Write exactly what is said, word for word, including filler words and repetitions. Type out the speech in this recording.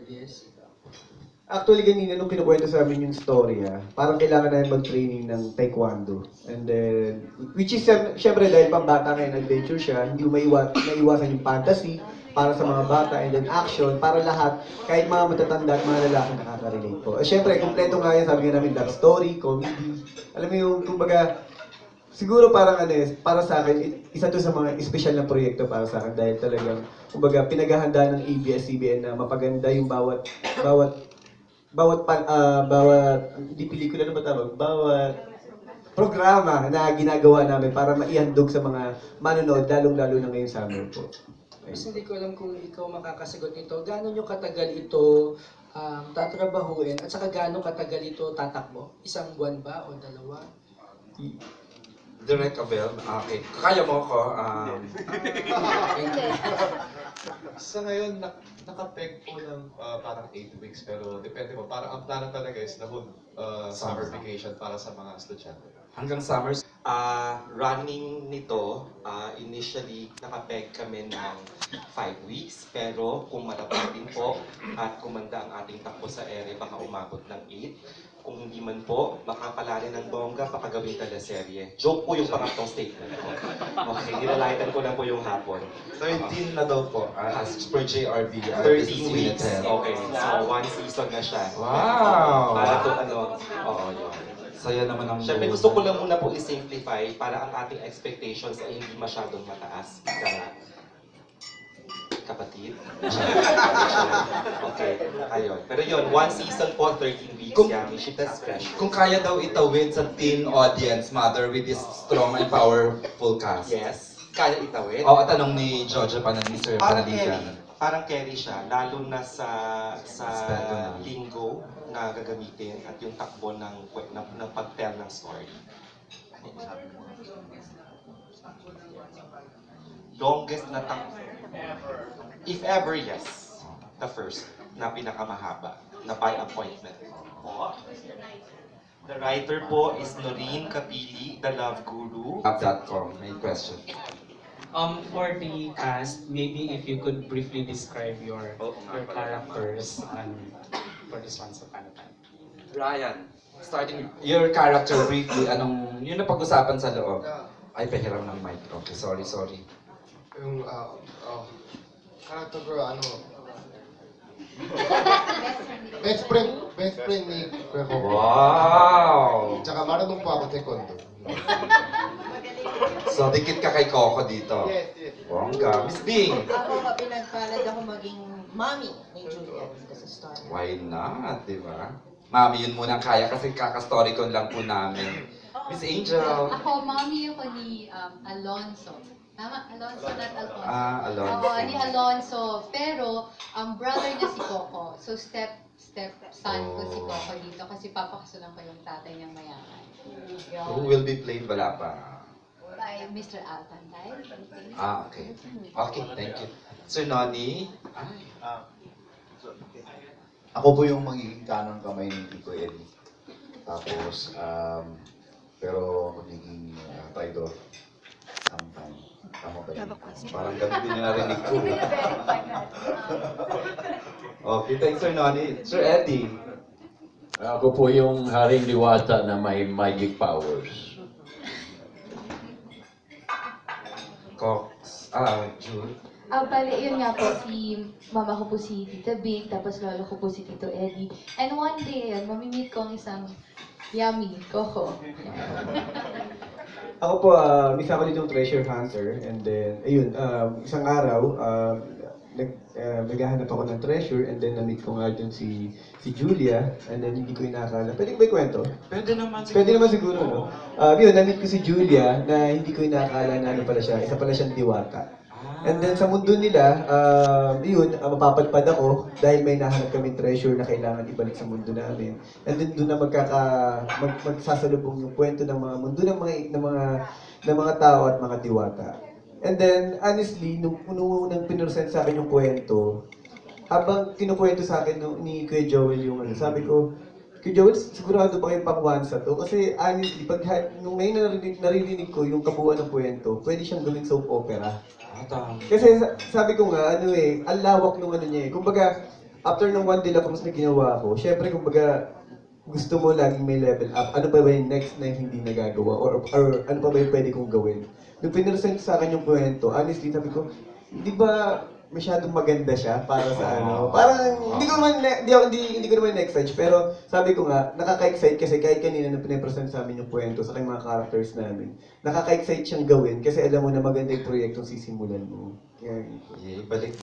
Yes. Actually, ganina nung kinukwento sa amin yung story, ah, parang kailangan namin mag-training ng taekwondo. And then, which is, syem- syempre, dahil pang bata ngayon, adventure siya, hindi mo maiwa, maiwasan yung fantasy para sa mga bata, and then action, para lahat, kahit mga matatanda at mga lalaki nakaka-relate po. Eh, syempre, kumpleto nga yan, sabi nga namin, love story, comedy. Alam mo yung, kumbaga, siguro parang ano eh, para sa akin, i- isa to sa mga espesyal na proyekto para sa akin dahil talagang, kumbaga, pinaghahanda ng A B S C B N na mapaganda yung bawat, bawat bawat pan, ah, bawat hindi pelikula na ba tawag? Bawat programa na ginagawa namin para maihandog sa mga manonood, lalong-lalo na ngayon summer po. Mas hindi ko alam kung ikaw makakasagot nito. Gaano nyo katagal ito um, tatrabahuin at saka gaano katagal ito tatakbo? Isang buwan ba o dalawa? Direct Abel, okay. Kaya mo ako. Um, Sa ngayon, nak nakapeg po ng ah, parang eight weeks, pero depende po. Parang ang plano talaga is na mag ah, summer vacation para sa mga estudyante. hanggang summers. Ah, running nito, ah, initially nakapeg kami ng five weeks. Pero kung malapit din po at kumanda ang ating takbo sa ere, baka umabot ng eight. Kung hindi man po, makapalari ng bongga, baka gawin teleserye. Joke po yung pangatlong statement ko. Okay, nilalahitan ko lang po yung hapon. thirteen na daw po, uh, as per J R B. uh, thirteen business weeks. unit head. Okay, so one season na siya. Wow! Para to ano, oo yun. Saya naman ang Siyempre gusto ko lang muna po i-simplify para ang ating expectations ay hindi masyadong mataas. Ika nga. Kapatid? Okay, ayun. Pero yun, one season po, thirteen weeks. Kung- Yummy, ship that's fresh. Kung kaya daw itawid sa teen audience, mother, with this strong and powerful cast. Yes, kaya itawid. Oo, tanong ni Jojo pa na ni Sir Parang Panaligan. carry. Parang carry siya, lalo na sa sa Spelling na. lingo na gagamitin at yung takbo ng, ng, ng pag-tell ng story. Longest na takbo. If ever, yes. The first, na pinakamahaba, na by appointment. The writer po is Noreen Kapili, the love guru. Up dot com, may question. Um, for the cast, maybe if you could briefly describe your your characters and for this Once Upon a Time. Ryan, starting your character briefly, anong, yun na pag-usapan sa loob. Ay, pahiram ng mic. Okay, sorry, sorry. Yung, ah, ah, character ko, ano, best friend, best friend ni Kuya Coco. Wow! Tsaka marunong po ako taekwondo. So, dikit ka kay Coco dito. Yes, yes. Bongga. Miss Bing! Ako ka pinagpalad ako maging mommy ni Julia dito sa story. Why not, di ba? Mami, yun muna ang kaya kasi kaka-story ko lang po namin. Miss Angel! Ako, mommy ako ni um, Alonso. Tama? Alonso, not Alfonso. Ah, Alonso. Oo, ni Alonso. Pero, ang brother niya si Coco. So, step step son ko si Oh. Coco dito kasi papakasulan ko yung tatay niyang mayaman. Who will be played? Wala pa. By Mister Alpantay. Ah, okay. Okay, thank you. Sir Noni? Ay, Ako po yung magiging kanang kamay ni Tito Eddie. Tapos, um, pero magiging uh, traitor sometime. Tama ba yun? parang ganun din yung narinig ko. Okay, thanks Sir Noni. Sir Eddie? Ako po yung Haring Liwata na may magic powers. Cox? Ah, June? Ah, bali, yun nga po, si mama ko po si Tita Big, tapos lolo ko po si Tito Eddie. And one day, ayun, mamimit ko ang isang yummy Coco. Ako po, uh, isa ako ditong treasure hunter, and then, ayun, um, isang araw, um, nag, uh, naghahanap ako ng treasure, and then na-meet ko nga dun si, si Julia, and then hindi ko inakala. Pwede ko ba ikwento? Pwede naman siguro. Pwede naman siguro, no? Uh, yun, na-meet ko si Julia, na hindi ko inakala na ano pala siya, isa pala siyang diwata. And then sa mundo nila, um, yun, uh, mapapadpad ako dahil may nahanap kami treasure na kailangan ibalik sa mundo namin. And then doon na magkaka, mag, magsasalubong yung kwento ng mga mundo ng mga, ng mga, ng mga tao at mga diwata. And then, honestly, nung unang pinresent sa akin yung kwento, habang kinukwento sa akin no, ni Kuya Joel yung ano, sabi ko, Kuya Joel, sigurado ba kayong pang one sa to? Kasi honestly, pag nung ngayon narinig, naririnig ko yung kabuuan ng kwento, pwede siyang gawing soap opera. Kasi sabi ko nga, ano eh, ang lawak nung ano niya eh. Kumbaga, after ng one day lang na ginawa ko, syempre kumbaga, gusto mo laging may level up. Ano pa ba yung next na hindi nagagawa? Or, or ano pa ba yung pwede kong gawin? Nung pinresent sa akin yung kwento, honestly, sabi ko, di ba masyadong maganda siya para sa ano? Parang, hindi ko naman, hindi, hindi, hindi ko naman na-excite, pero sabi ko nga, nakaka-excite kasi kahit kanina nung pinapresent sa amin yung kwento sa kanyang mga characters namin, nakaka-excite siyang gawin kasi alam mo na maganda yung proyektong sisimulan mo. Kaya, Yeah, balik